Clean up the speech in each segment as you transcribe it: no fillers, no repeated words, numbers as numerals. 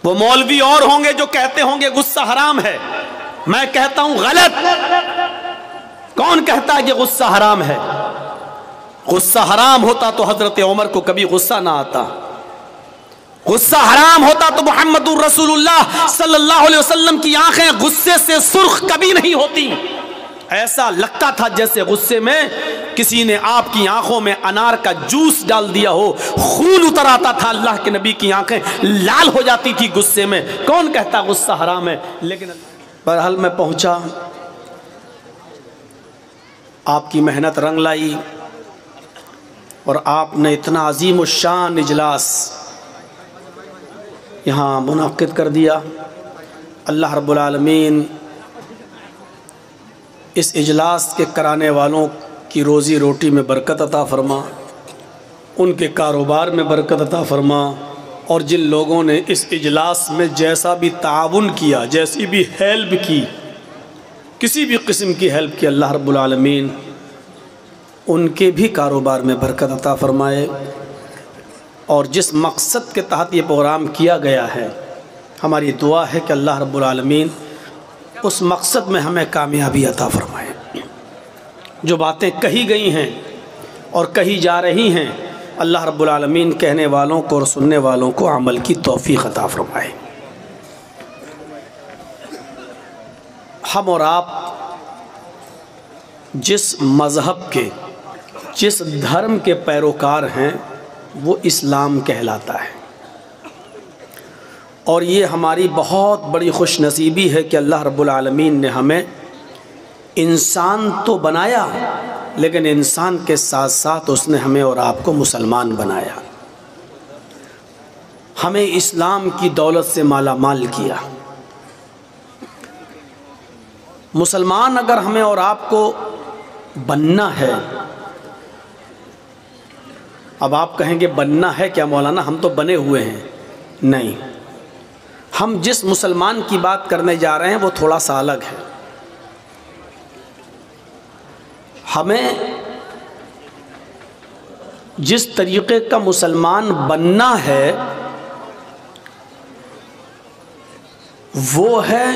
वो मौलवी और होंगे जो कहते होंगे गुस्सा हराम है, मैं कहता हूं गलत। कौन कहता है कि गुस्सा हराम है? गुस्सा हराम होता तो हजरत उमर को कभी गुस्सा ना आता। गुस्सा हराम होता तो मुहम्मदुर रसूलुल्लाह सल्लल्लाहु अलैहि वसल्लम की आंखें गुस्से से सुर्ख कभी नहीं होती। ऐसा लगता था जैसे गुस्से में किसी ने आपकी आंखों में अनार का जूस डाल दिया हो, खून उतर आता था, अल्लाह के नबी की आंखें लाल हो जाती थी गुस्से में। कौन कहता गुस्सा हराम है? लेकिन बहरहाल मैं पहुंचा, आपकी मेहनत रंग लाई और आपने इतना अजीम उश्शान इजलास यहाँ मुनक्किद कर दिया। अल्लाह रब्बुल आलमीन इस इजलास के कराने वालों की रोज़ी रोटी में बरकत अता फरमा, उनके कारोबार में बरकत अता फरमा, और जिन लोगों ने इस इजलास में जैसा भी ताउन किया, जैसी भी हेल्प की, किसी भी किस्म की हेल्प की, अल्लाह रब्बुल आलमीन उनके भी कारोबार में बरकत अता फरमाए। और जिस मकसद के तहत ये प्रोग्राम किया गया है, हमारी दुआ है कि अल्लाह रब्बुल आलमीन उस मकसद में हमें कामयाबी अता फरमाए। जो बातें कही गई हैं और कही जा रही हैं, अल्लाह रब्बुल आलमीन कहने वालों को और सुनने वालों को अमल की तौफीक अता फरमाए। हम और आप जिस मज़हब के, जिस धर्म के पैरोकार हैं, वो इस्लाम कहलाता है। और ये हमारी बहुत बड़ी खुशनसीबी है कि अल्लाह रब्बुल आलमीन ने हमें इंसान तो बनाया, लेकिन इंसान के साथ साथ उसने हमें और आपको मुसलमान बनाया, हमें इस्लाम की दौलत से माला माल किया। मुसलमान अगर हमें और आपको बनना है, अब आप कहेंगे बनना है क्या मौलाना, हम तो बने हुए हैं। नहीं, हम जिस मुसलमान की बात करने जा रहे हैं वो थोड़ा सा अलग है। हमें जिस तरीक़े का मुसलमान बनना है वो है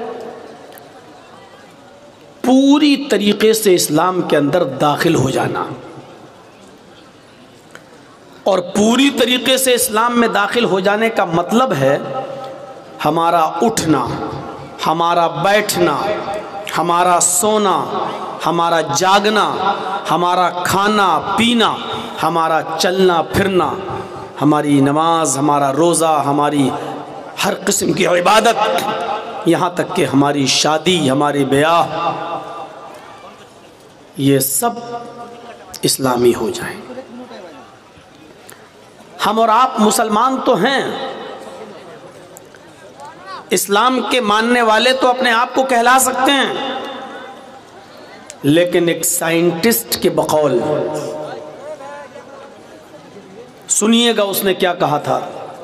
पूरी तरीक़े से इस्लाम के अंदर दाखिल हो जाना। और पूरी तरीक़े से इस्लाम में दाखिल हो जाने का मतलब है हमारा उठना, हमारा बैठना, हमारा सोना, हमारा जागना, हमारा खाना पीना, हमारा चलना फिरना, हमारी नमाज, हमारा रोज़ा, हमारी हर किस्म की इबादत, यहाँ तक कि हमारी शादी, हमारे ब्याह, ये सब इस्लामी हो जाएं। हम और आप मुसलमान तो हैं, इस्लाम के मानने वाले तो अपने आप को कहला सकते हैं, लेकिन एक साइंटिस्ट के बकौल सुनिएगा उसने क्या कहा था।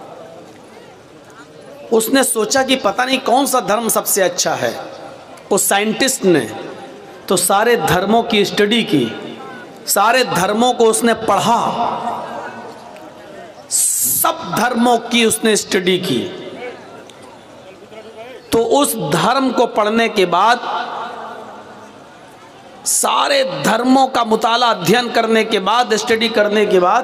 उसने सोचा कि पता नहीं कौन सा धर्म सबसे अच्छा है। उस साइंटिस्ट ने तो सारे धर्मों की स्टडी की, सारे धर्मों को उसने पढ़ा, सब धर्मों की उसने स्टडी की। तो उस धर्म को पढ़ने के बाद, सारे धर्मों का मुताला अध्ययन करने के बाद, स्टडी करने के बाद,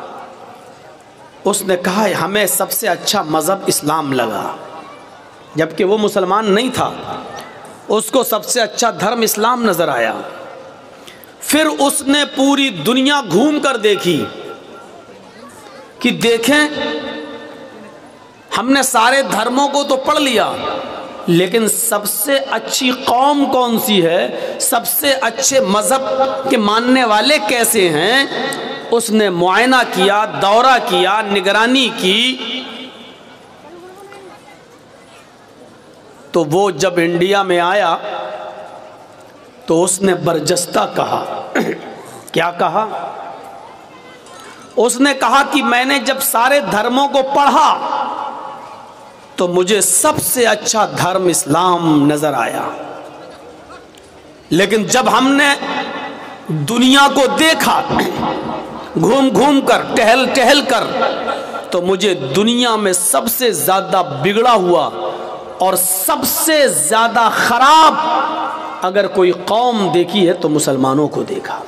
उसने कहा हमें सबसे अच्छा मज़हब इस्लाम लगा। जबकि वो मुसलमान नहीं था, उसको सबसे अच्छा धर्म इस्लाम नज़र आया। फिर उसने पूरी दुनिया घूम कर देखी कि देखें हमने सारे धर्मों को तो पढ़ लिया, लेकिन सबसे अच्छी कौम कौन सी है, सबसे अच्छे मज़हब के मानने वाले कैसे हैं, उसने मुआयना किया, दौरा किया, निगरानी की। तो वो जब इंडिया में आया तो उसने बरजस्ता कहा क्या कहा? उसने कहा कि मैंने जब सारे धर्मों को पढ़ा तो मुझे सबसे अच्छा धर्म इस्लाम नजर आया, लेकिन जब हमने दुनिया को देखा, घूम घूम कर, टहल टहल कर, तो मुझे दुनिया में सबसे ज़्यादा बिगड़ा हुआ और सबसे ज़्यादा ख़राब अगर कोई कौम देखी है तो मुसलमानों को देखा।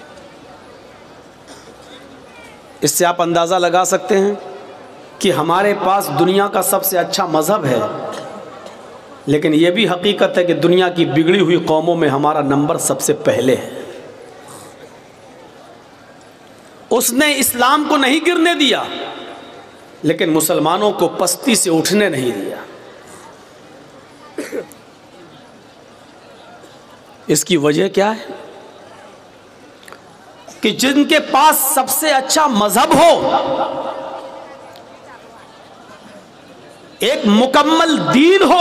इससे आप अंदाज़ा लगा सकते हैं कि हमारे पास दुनिया का सबसे अच्छा मज़हब है, लेकिन यह भी हकीकत है कि दुनिया की बिगड़ी हुई कौमों में हमारा नंबर सबसे पहले है। उसने इस्लाम को नहीं गिरने दिया, लेकिन मुसलमानों को पस्ती से उठने नहीं दिया। इसकी वजह क्या है कि जिनके पास सबसे अच्छा मजहब हो, एक मुकम्मल दीन हो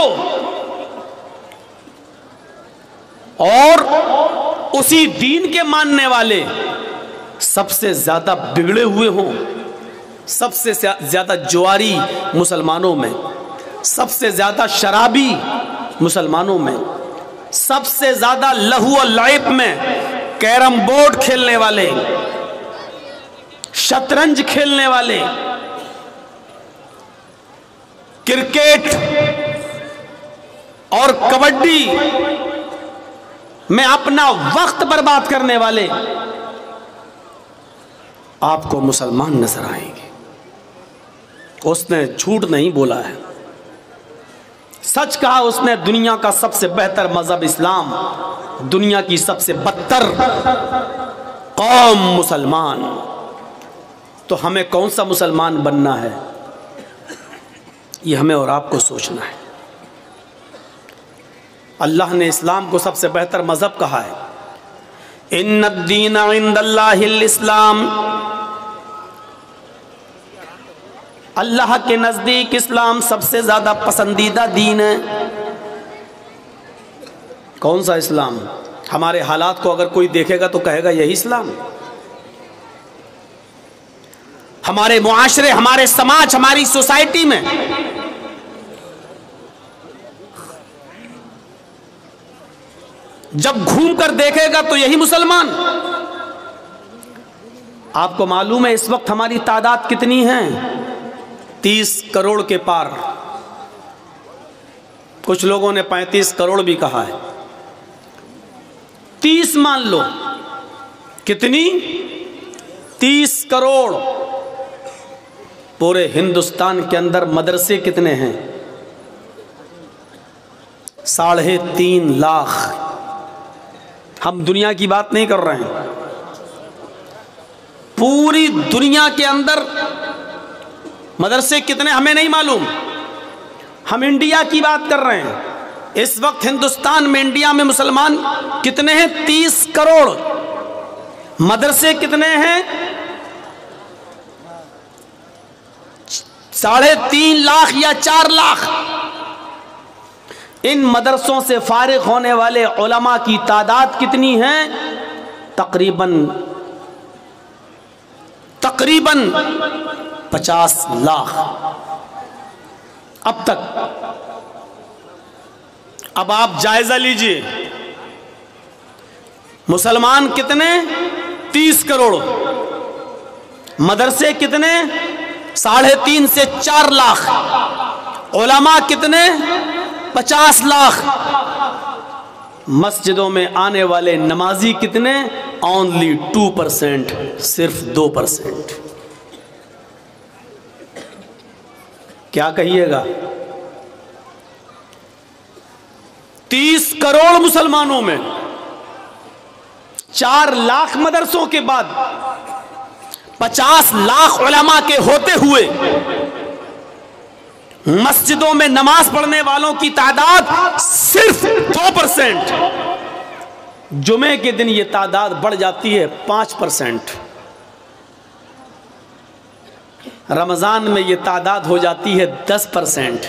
और उसी दीन के मानने वाले सबसे ज्यादा बिगड़े हुए हों, सबसे ज्यादा जुआरी मुसलमानों में, सबसे ज्यादा शराबी मुसलमानों में, सबसे ज्यादा लहू और लाइब में कैरम बोर्ड खेलने वाले, शतरंज खेलने वाले, क्रिकेट और कबड्डी में अपना वक्त बर्बाद करने वाले आपको मुसलमान नजर आएंगे। उसने झूठ नहीं बोला है, सच कहा उसने। दुनिया का सबसे बेहतर मजहब इस्लाम, दुनिया की सबसे बदतर कौम मुसलमान। तो हमें कौन सा मुसलमान बनना है, ये हमें और आपको सोचना है। अल्लाह ने इस्लाम को सबसे बेहतर मजहब कहा है। इन्नद्दीन इंदल्लाहिल इस्लाम, अल्लाह के नज़दीक इस्लाम सबसे ज़्यादा पसंदीदा दीन है। कौन सा इस्लाम? हमारे हालात को अगर कोई देखेगा तो कहेगा यही इस्लाम। हमारे मुआशरे, हमारे समाज, हमारी सोसाइटी में जब घूम कर देखेगा तो यही मुसलमान। आपको मालूम है इस वक्त हमारी तादाद कितनी है? 30 करोड़ के पार। कुछ लोगों ने 35 करोड़ भी कहा है। 30 मान लो। कितनी? 30 करोड़। पूरे हिंदुस्तान के अंदर मदरसे कितने हैं? 3.5 लाख। हम दुनिया की बात नहीं कर रहे हैं, पूरी दुनिया के अंदर मदरसे कितने हमें नहीं मालूम। हम इंडिया की बात कर रहे हैं। इस वक्त हिंदुस्तान में, इंडिया में मुसलमान कितने हैं? 30 करोड़। मदरसे कितने हैं? 3.5 लाख या 4 लाख। इन मदरसों से फारिग होने वाले उलमा की तादाद कितनी है? तकरीबन 50 लाख अब तक। अब आप जायजा लीजिए, मुसलमान कितने? 30 करोड़। मदरसे कितने? 3.5 से 4 लाख। उलमा कितने? 50 लाख। मस्जिदों में आने वाले नमाजी कितने? ओनली 2%, सिर्फ 2%। क्या कहिएगा? 30 करोड़ मुसलमानों में 4 लाख मदरसों के बाद 50 लाख उलमा के होते हुए मस्जिदों में नमाज पढ़ने वालों की तादाद सिर्फ 2%। जुमे के दिन ये तादाद बढ़ जाती है 5%। रमज़ान में ये तादाद हो जाती है 10%।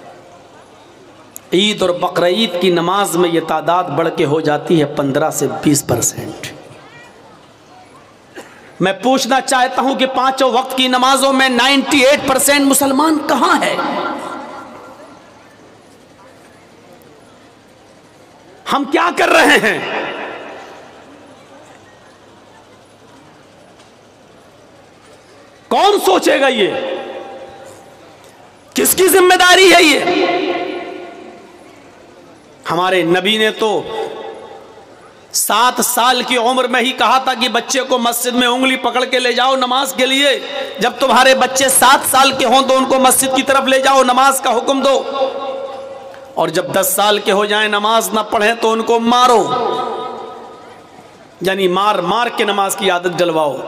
ईद और बकरीद की नमाज में ये तादाद बढ़ के हो जाती है 15 से 20%। मैं पूछना चाहता हूं कि 5 वक्त की नमाजों में 98% मुसलमान कहां है? हम क्या कर रहे हैं? कौन सोचेगा ये? किसकी जिम्मेदारी है ये? हमारे नबी ने तो 7 साल की उम्र में ही कहा था कि बच्चे को मस्जिद में उंगली पकड़ के ले जाओ नमाज के लिए। जब तुम्हारे बच्चे 7 साल के हों तो उनको मस्जिद की तरफ ले जाओ, नमाज का हुक्म दो। और जब 10 साल के हो जाएं, नमाज ना पढ़ें तो उनको मारो, यानी मार मार के नमाज की आदत डलवाओ।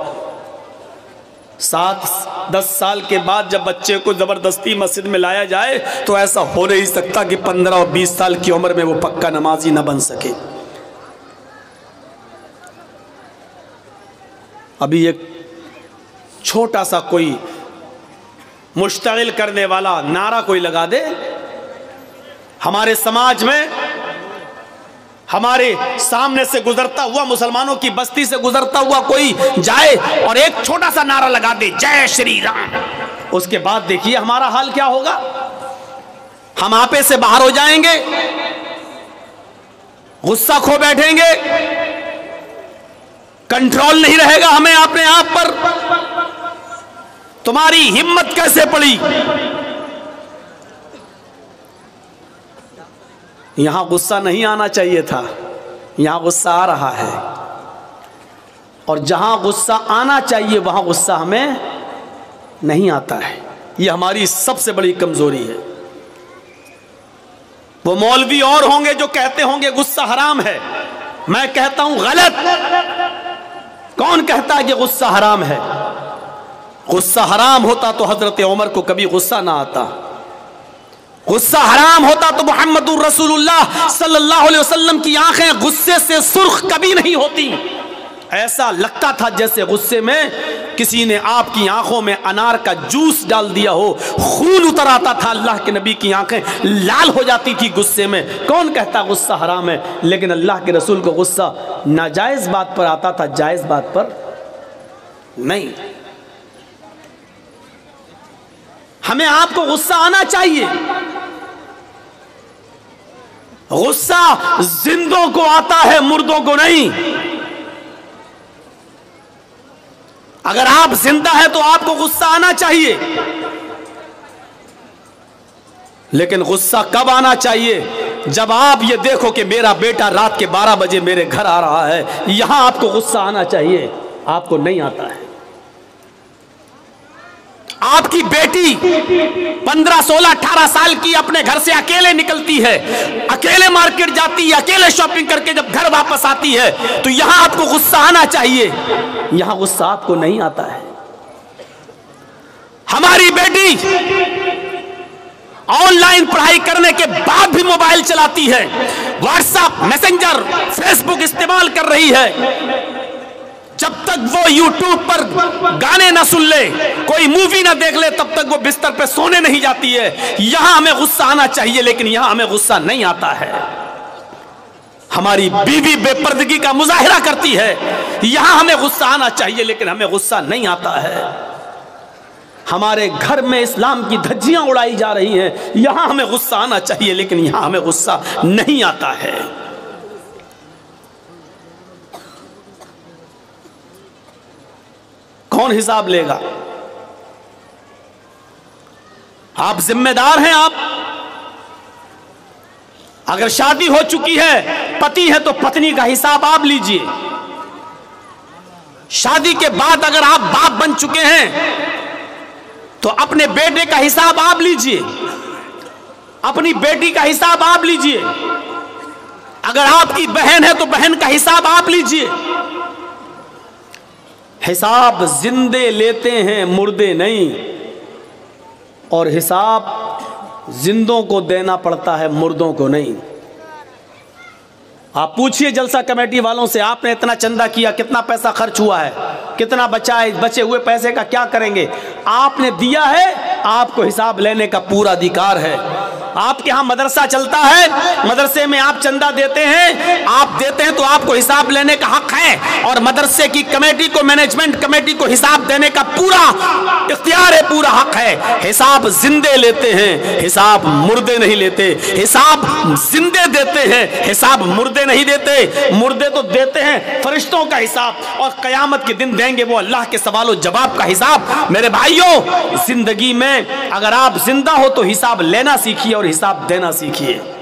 7-10 साल के बाद जब बच्चे को जबरदस्ती मस्जिद में लाया जाए तो ऐसा हो नहीं सकता कि 15 और 20 साल की उम्र में वो पक्का नमाजी ना बन सके। अभी एक छोटा सा कोई मुश्तगिल करने वाला नारा कोई लगा दे, हमारे समाज में हमारे सामने से गुजरता हुआ, मुसलमानों की बस्ती से गुजरता हुआ कोई जाए और एक छोटा सा नारा लगा दे, जय श्री राम, उसके बाद देखिए हमारा हाल क्या होगा। हम आपे से बाहर हो जाएंगे, गुस्सा खो बैठेंगे, कंट्रोल नहीं रहेगा हमें अपने आप पर। तुम्हारी हिम्मत कैसे पड़ी? यहां गुस्सा नहीं आना चाहिए था, यहां गुस्सा आ रहा है। और जहां गुस्सा आना चाहिए वहां गुस्सा हमें नहीं आता है। यह हमारी सबसे बड़ी कमजोरी है। वो मौलवी और होंगे जो कहते होंगे गुस्सा हराम है, मैं कहता हूं गलत। कौन कहता है कि गुस्सा हराम है? गुस्सा हराम होता तो हजरत उमर को कभी गुस्सा ना आता। गुस्सा हराम होता तो मुहम्मदुर रसूलुल्लाह सल्लल्लाहु अलैहि वसल्लम की आंखें गुस्से से सुर्ख कभी नहीं होती। ऐसा लगता था जैसे गुस्से में किसी ने आपकी आंखों में अनार का जूस डाल दिया हो, खून उतर आता था। अल्लाह के नबी की आंखें लाल हो जाती थी गुस्से में। कौन कहता गुस्सा हराम है? लेकिन अल्लाह के रसूल को गुस्सा नाजायज बात पर आता था, जायज बात पर नहीं। हमें आपको गुस्सा आना चाहिए। गुस्सा जिंदों को आता है, मुर्दों को नहीं। अगर आप जिंदा है तो आपको गुस्सा आना चाहिए, लेकिन गुस्सा कब आना चाहिए? जब आप ये देखो कि मेरा बेटा रात के 12 बजे मेरे घर आ रहा है, यहां आपको गुस्सा आना चाहिए। आपको नहीं आता है। आपकी बेटी 15, 16, 18 साल की अपने घर से अकेले निकलती है, अकेले मार्केट जाती है, अकेले शॉपिंग करके जब घर वापस आती है तो यहां आपको गुस्सा आना चाहिए। यहां गुस्सा आपको नहीं आता है। हमारी बेटी ऑनलाइन पढ़ाई करने के बाद भी मोबाइल चलाती है, व्हाट्सएप, मैसेंजर, फेसबुक इस्तेमाल कर रही है। जब तक वो यूट्यूब पर गाने ना सुन ले, कोई मूवी ना देख ले, तब तक वो बिस्तर पे सोने नहीं जाती है। यहां हमें गुस्सा आना चाहिए, लेकिन यहां हमें गुस्सा नहीं आता है। हमारी बीवी बेपर्दगी का मुजाहिरा करती है, यहां हमें गुस्सा आना चाहिए, लेकिन हमें गुस्सा नहीं आता है। हमारे घर में इस्लाम की धज्जियां उड़ाई जा रही हैं, यहां हमें गुस्सा आना चाहिए, लेकिन यहां हमें गुस्सा नहीं आता है। कौन हिसाब लेगा? आप जिम्मेदार हैं। आप अगर शादी हो चुकी है, पति है, तो पत्नी का हिसाब आप लीजिए। शादी के बाद अगर आप बाप बन चुके हैं तो अपने बेटे का हिसाब आप लीजिए, अपनी बेटी का हिसाब आप लीजिए। अगर आपकी बहन है तो बहन का हिसाब आप लीजिए। हिसाब जिंदे लेते हैं, मुर्दे नहीं। और हिसाब जिंदों को देना पड़ता है, मुर्दों को नहीं। आप पूछिए जलसा कमेटी वालों से, आपने इतना चंदा किया, कितना पैसा खर्च हुआ है, कितना बचा है, बचे हुए पैसे का क्या करेंगे? आपने दिया है, आपको हिसाब लेने का पूरा अधिकार है। आपके यहाँ मदरसा चलता है, मदरसे में आप चंदा देते हैं, आप देते हैं तो आपको हिसाब लेने का हक है, और मदरसे की कमेटी को, मैनेजमेंट कमेटी को हिसाब देने का पूरा इख्तियार है, पूरा हक है। हिसाब जिंदे लेते हैं, हिसाब मुर्दे नहीं लेते। हिसाब जिंदे देते हैं, हिसाब मुर्दे नहीं देते। मुर्दे तो देते हैं फरिश्तों का हिसाब, और कयामत के दिन देंगे वो अल्लाह के सवाल जवाब का हिसाब। मेरे भाइयों, जिंदगी में अगर आप जिंदा हो तो हिसाब लेना सीखिए और हिसाब देना सीखिए।